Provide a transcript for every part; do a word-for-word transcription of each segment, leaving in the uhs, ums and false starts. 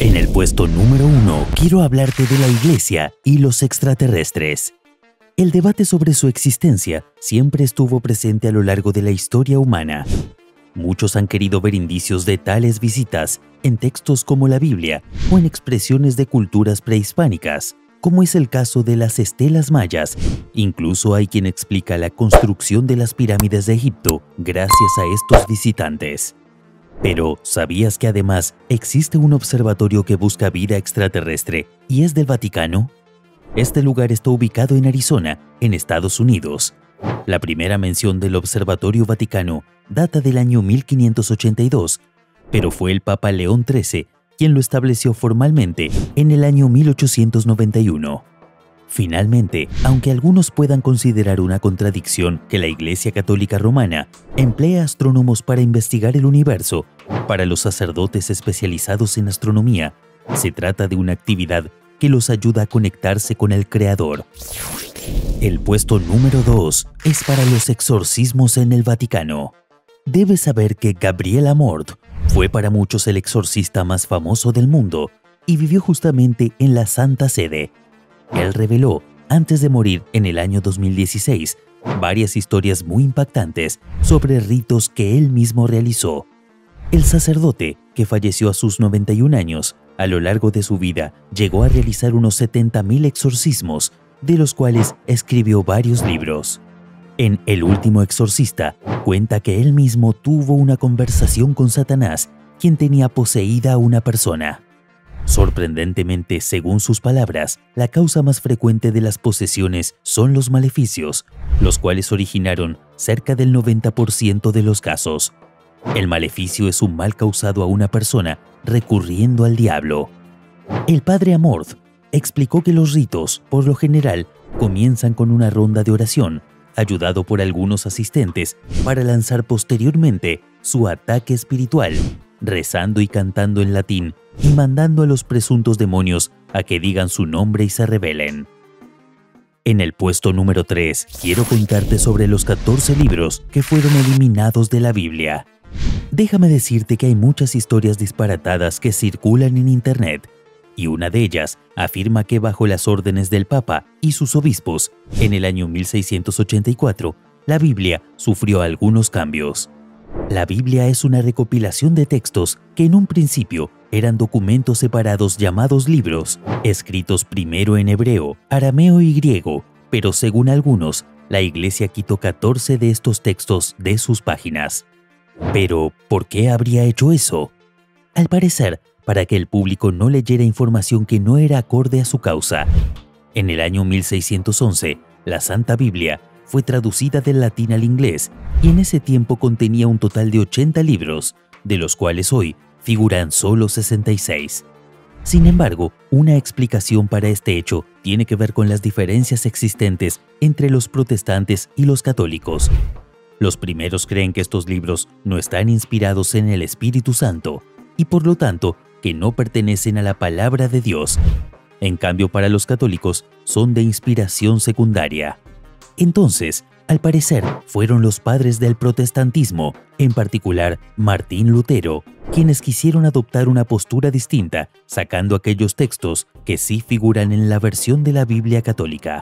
En el puesto número uno, quiero hablarte de la Iglesia y los extraterrestres. El debate sobre su existencia siempre estuvo presente a lo largo de la historia humana. Muchos han querido ver indicios de tales visitas en textos como la Biblia o en expresiones de culturas prehispánicas, como es el caso de las estelas mayas. Incluso hay quien explica la construcción de las pirámides de Egipto gracias a estos visitantes. Pero, ¿sabías que además existe un observatorio que busca vida extraterrestre y es del Vaticano? Este lugar está ubicado en Arizona, en Estados Unidos. La primera mención del Observatorio Vaticano data del año mil quinientos ochenta y dos, pero fue el Papa León trece quien lo estableció formalmente en el año mil ochocientos noventa y uno. Finalmente, aunque algunos puedan considerar una contradicción que la Iglesia Católica Romana emplea astrónomos para investigar el universo, para los sacerdotes especializados en astronomía, se trata de una actividad que los ayuda a conectarse con el Creador. El puesto número dos es para los exorcismos en el Vaticano. Debes saber que Gabriel Amorth fue para muchos el exorcista más famoso del mundo y vivió justamente en la Santa Sede. Él reveló, antes de morir en el año dos mil dieciséis, varias historias muy impactantes sobre ritos que él mismo realizó. El sacerdote, que falleció a sus noventa y un años, a lo largo de su vida llegó a realizar unos setenta mil exorcismos, de los cuales escribió varios libros. En El último exorcista, cuenta que él mismo tuvo una conversación con Satanás, quien tenía poseída a una persona. Sorprendentemente, según sus palabras, la causa más frecuente de las posesiones son los maleficios, los cuales originaron cerca del noventa por ciento de los casos. El maleficio es un mal causado a una persona recurriendo al diablo. El padre Amorth explicó que los ritos, por lo general, comienzan con una ronda de oración, ayudado por algunos asistentes, para lanzar posteriormente su ataque espiritual, rezando y cantando en latín y mandando a los presuntos demonios a que digan su nombre y se rebelen. En el puesto número tres, quiero contarte sobre los catorce libros que fueron eliminados de la Biblia. Déjame decirte que hay muchas historias disparatadas que circulan en Internet, y una de ellas afirma que bajo las órdenes del Papa y sus obispos, en el año mil seiscientos ochenta y cuatro, la Biblia sufrió algunos cambios. La Biblia es una recopilación de textos que en un principio eran documentos separados llamados libros, escritos primero en hebreo, arameo y griego, pero según algunos, la Iglesia quitó catorce de estos textos de sus páginas. Pero, ¿por qué habría hecho eso? Al parecer, para que el público no leyera información que no era acorde a su causa. En el año mil seiscientos once, la Santa Biblia fue traducida del latín al inglés y en ese tiempo contenía un total de ochenta libros, de los cuales hoy figuran solo sesenta y seis. Sin embargo, una explicación para este hecho tiene que ver con las diferencias existentes entre los protestantes y los católicos. Los primeros creen que estos libros no están inspirados en el Espíritu Santo y por lo tanto que no pertenecen a la palabra de Dios. En cambio, para los católicos son de inspiración secundaria. Entonces, al parecer, fueron los padres del protestantismo, en particular Martín Lutero, quienes quisieron adoptar una postura distinta, sacando aquellos textos que sí figuran en la versión de la Biblia católica.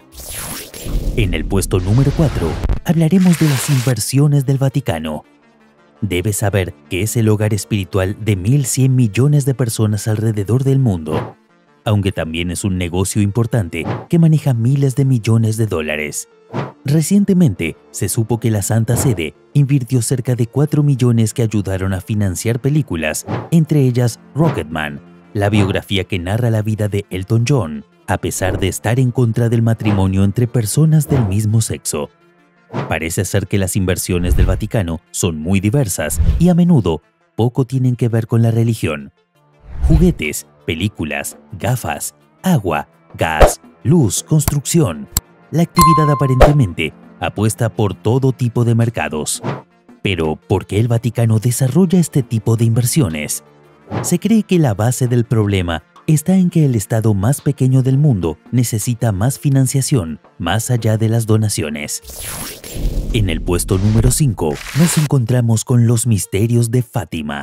En el puesto número cuatro, hablaremos de las inversiones del Vaticano. Debes saber que es el hogar espiritual de mil cien millones de personas alrededor del mundo, aunque también es un negocio importante que maneja miles de millones de dólares. Recientemente se supo que la Santa Sede invirtió cerca de cuatro millones que ayudaron a financiar películas, entre ellas Rocketman, la biografía que narra la vida de Elton John, a pesar de estar en contra del matrimonio entre personas del mismo sexo. Parece ser que las inversiones del Vaticano son muy diversas y a menudo poco tienen que ver con la religión. Juguetes, películas, gafas, agua, gas, luz, construcción. La actividad aparentemente apuesta por todo tipo de mercados. Pero, ¿por qué el Vaticano desarrolla este tipo de inversiones? Se cree que la base del problema está en que el Estado más pequeño del mundo necesita más financiación, más allá de las donaciones. En el puesto número cinco nos encontramos con los misterios de Fátima.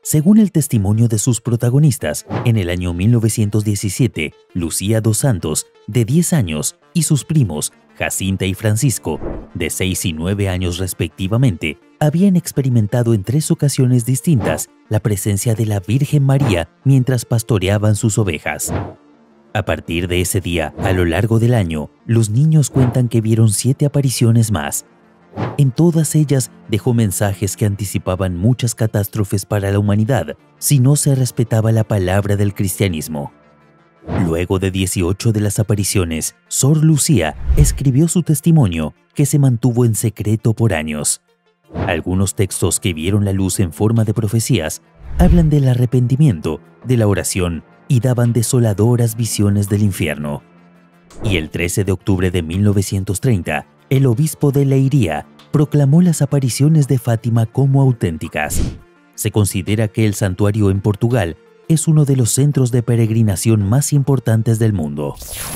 Según el testimonio de sus protagonistas, en el año mil novecientos diecisiete, Lucía dos Santos, de diez años, y sus primos, Jacinta y Francisco, de seis y nueve años respectivamente, habían experimentado en tres ocasiones distintas la presencia de la Virgen María mientras pastoreaban sus ovejas. A partir de ese día, a lo largo del año, los niños cuentan que vieron siete apariciones más. En todas ellas dejó mensajes que anticipaban muchas catástrofes para la humanidad si no se respetaba la palabra del cristianismo. Luego de dieciocho de las apariciones, Sor Lucía escribió su testimonio, que se mantuvo en secreto por años. Algunos textos que vieron la luz en forma de profecías hablan del arrepentimiento, de la oración y daban desoladoras visiones del infierno. Y el trece de octubre de mil novecientos treinta, el obispo de Leiria proclamó las apariciones de Fátima como auténticas. Se considera que el santuario en Portugal es uno de los centros de peregrinación más importantes del mundo.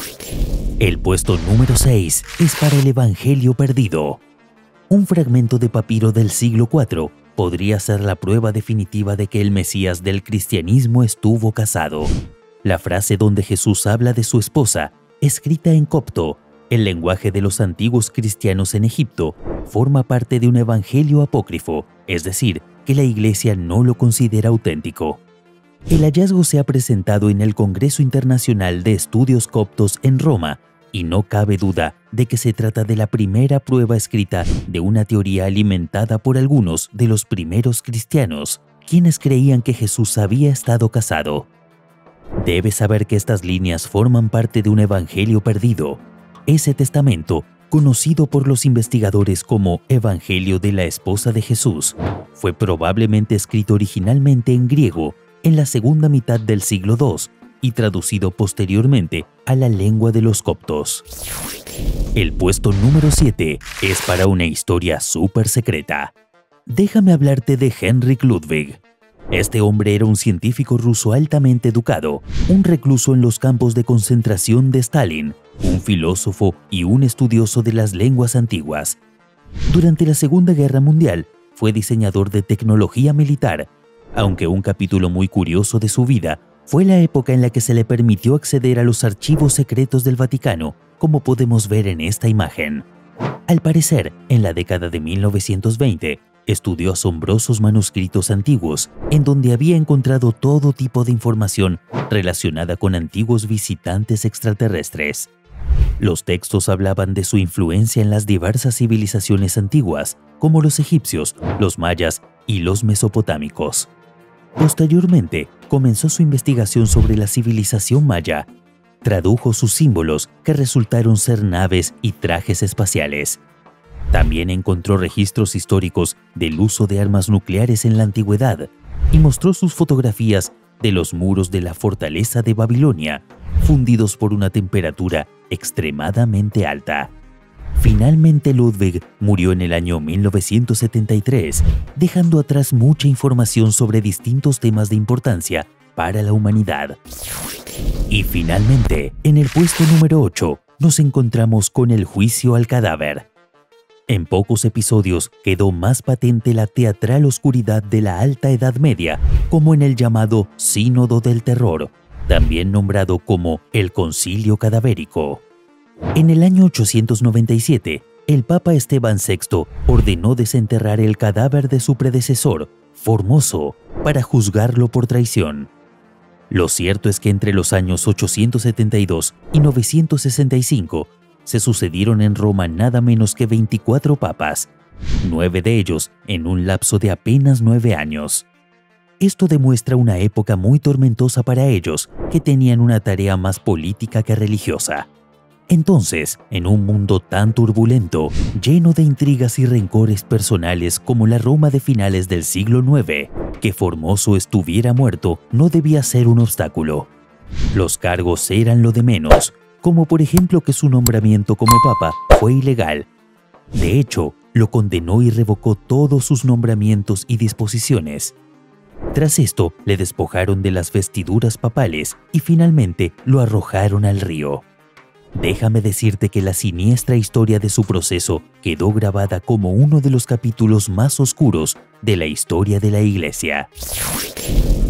El puesto número seis es para el Evangelio perdido. Un fragmento de papiro del siglo cuatro podría ser la prueba definitiva de que el Mesías del cristianismo estuvo casado. La frase donde Jesús habla de su esposa, escrita en copto, el lenguaje de los antiguos cristianos en Egipto, forma parte de un evangelio apócrifo, es decir, que la Iglesia no lo considera auténtico. El hallazgo se ha presentado en el Congreso Internacional de Estudios Coptos en Roma, y no cabe duda de que se trata de la primera prueba escrita de una teoría alimentada por algunos de los primeros cristianos, quienes creían que Jesús había estado casado. Debes saber que estas líneas forman parte de un evangelio perdido. Ese testamento, conocido por los investigadores como Evangelio de la esposa de Jesús, fue probablemente escrito originalmente en griego en la segunda mitad del siglo dos y traducido posteriormente a la lengua de los coptos. El puesto número siete es para una historia súper secreta. Déjame hablarte de Heinrich Ludwig. Este hombre era un científico ruso altamente educado, un recluso en los campos de concentración de Stalin, un filósofo y un estudioso de las lenguas antiguas. Durante la Segunda Guerra Mundial, fue diseñador de tecnología militar, aunque un capítulo muy curioso de su vida fue la época en la que se le permitió acceder a los archivos secretos del Vaticano, como podemos ver en esta imagen. Al parecer, en la década de mil novecientos veinte, estudió asombrosos manuscritos antiguos, en donde había encontrado todo tipo de información relacionada con antiguos visitantes extraterrestres. Los textos hablaban de su influencia en las diversas civilizaciones antiguas, como los egipcios, los mayas y los mesopotámicos. Posteriormente, comenzó su investigación sobre la civilización maya. Tradujo sus símbolos, que resultaron ser naves y trajes espaciales. También encontró registros históricos del uso de armas nucleares en la antigüedad y mostró sus fotografías de los muros de la fortaleza de Babilonia, fundidos por una temperatura extremadamente alta. Finalmente, Ludwig murió en el año mil novecientos setenta y tres, dejando atrás mucha información sobre distintos temas de importancia para la humanidad. Y finalmente, en el puesto número ocho, nos encontramos con el juicio al cadáver. En pocos episodios quedó más patente la teatral oscuridad de la Alta Edad Media, como en el llamado Sínodo del Terror, también nombrado como el Concilio Cadavérico. En el año ochocientos noventa y siete, el Papa Esteban sexto ordenó desenterrar el cadáver de su predecesor, Formoso, para juzgarlo por traición. Lo cierto es que entre los años ochocientos setenta y dos y novecientos sesenta y cinco, se sucedieron en Roma nada menos que veinticuatro papas, nueve de ellos en un lapso de apenas nueve años. Esto demuestra una época muy tormentosa para ellos, que tenían una tarea más política que religiosa. Entonces, en un mundo tan turbulento, lleno de intrigas y rencores personales como la Roma de finales del siglo nueve, que Formoso estuviera muerto no debía ser un obstáculo. Los cargos eran lo de menos, como por ejemplo que su nombramiento como papa fue ilegal. De hecho, lo condenó y revocó todos sus nombramientos y disposiciones. Tras esto, le despojaron de las vestiduras papales y finalmente lo arrojaron al río. Déjame decirte que la siniestra historia de su proceso quedó grabada como uno de los capítulos más oscuros de la historia de la Iglesia.